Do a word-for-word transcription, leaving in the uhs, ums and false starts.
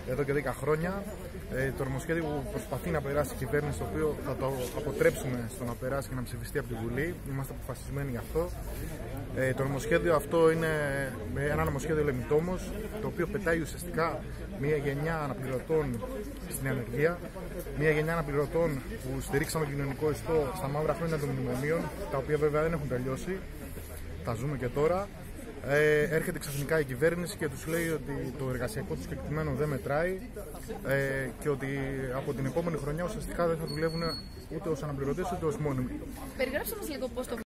εδώ και δέκα χρόνια. Ε, το νομοσχέδιο που προσπαθεί να περάσει η κυβέρνηση, το οποίο θα το αποτρέψουμε στο να περάσει και να ψηφιστεί από τη Βουλή. Είμαστε αποφασισμένοι γι' αυτό. Ε, το νομοσχέδιο αυτό είναι ένα νομοσχέδιο λεμιτόμος, το οποίο πετάει ουσιαστικά μια γενιά αναπληρωτών στην ανεργία, μια γενιά αναπληρωτών που στηρίξαμε κοινωνικό ιστό στα μαύρα χρόνια των μνημονίων, τα οποία βέβαια δεν έχουν τελειώσει, τα ζούμε και τώρα. Ε, έρχεται ξαφνικά η κυβέρνηση και τους λέει ότι το εργασιακό τους κεκτημένο δεν μετράει ε, και ότι από την επόμενη χρονιά ουσιαστικά δεν θα δουλεύουν ούτε ως αναπληρωτές ούτε ως μόνιμοι. Περιγράψτε μας λίγο πώς το